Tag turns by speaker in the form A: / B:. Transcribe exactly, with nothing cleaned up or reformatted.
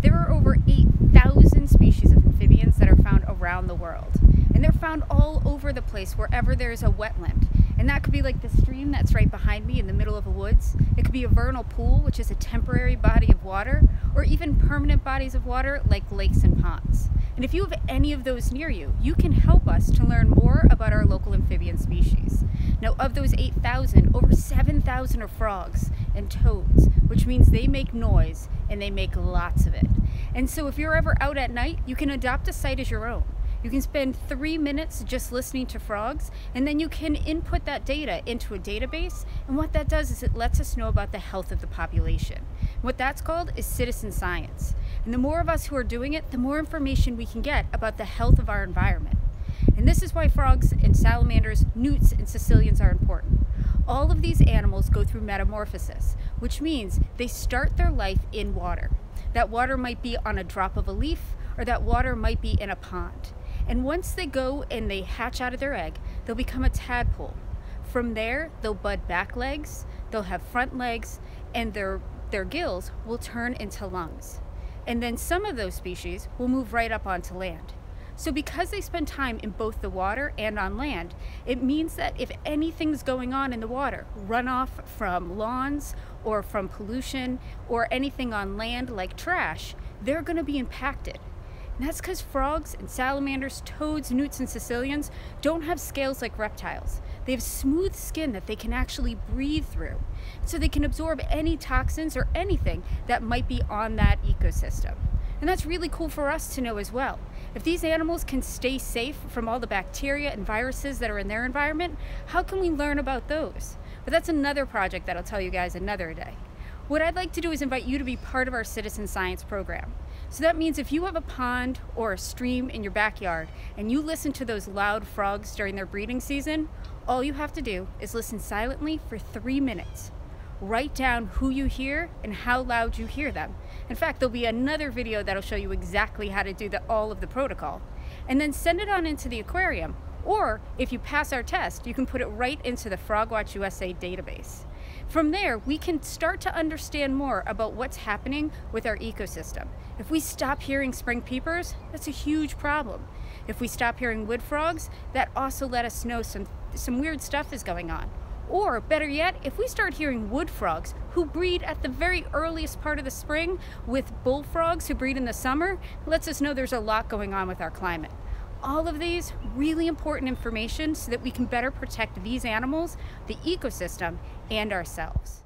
A: There are over eight thousand species of amphibians that are found around the world. And they're found all over the place wherever there's a wetland. And that could be like the stream that's right behind me in the middle of the woods. It could be a vernal pool, which is a temporary body of water, or even permanent bodies of water like lakes and ponds. And if you have any of those near you, you can help us to learn more about our local amphibian species. Now, of those eight thousand, over seven thousand are frogs and toads, which means they make noise and they make lots of it. And so if you're ever out at night, you can adopt a site as your own. You can spend three minutes just listening to frogs, and then you can input that data into a database. And what that does is it lets us know about the health of the population. What that's called is citizen science. And the more of us who are doing it, the more information we can get about the health of our environment. And this is why frogs and salamanders, newts and caecilians are important. All of these animals go through metamorphosis, which means they start their life in water. That water might be on a drop of a leaf, or that water might be in a pond. And once they go and they hatch out of their egg, they'll become a tadpole. From there, they'll bud back legs, they'll have front legs, and their, their gills will turn into lungs. And then some of those species will move right up onto land. So because they spend time in both the water and on land, it means that if anything's going on in the water, runoff from lawns or from pollution or anything on land like trash, they're going to be impacted. And that's because frogs and salamanders, toads, newts, and caecilians don't have scales like reptiles. They have smooth skin that they can actually breathe through, so they can absorb any toxins or anything that might be on that ecosystem. And that's really cool for us to know as well. If these animals can stay safe from all the bacteria and viruses that are in their environment, how can we learn about those? But that's another project that I'll tell you guys another day. What I'd like to do is invite you to be part of our citizen science program. So that means if you have a pond or a stream in your backyard and you listen to those loud frogs during their breeding season, all you have to do is listen silently for three minutes. Write down who you hear and how loud you hear them. In fact, there'll be another video that'll show you exactly how to do the, all of the protocol. And then send it on into the aquarium. Or if you pass our test, you can put it right into the FrogWatch U S A database. From there, we can start to understand more about what's happening with our ecosystem. If we stop hearing spring peepers, that's a huge problem. If we stop hearing wood frogs, that also let us know some, some weird stuff is going on. Or better yet, if we start hearing wood frogs who breed at the very earliest part of the spring with bullfrogs who breed in the summer, it lets us know there's a lot going on with our climate. All of these really important information so that we can better protect these animals, the ecosystem, and ourselves.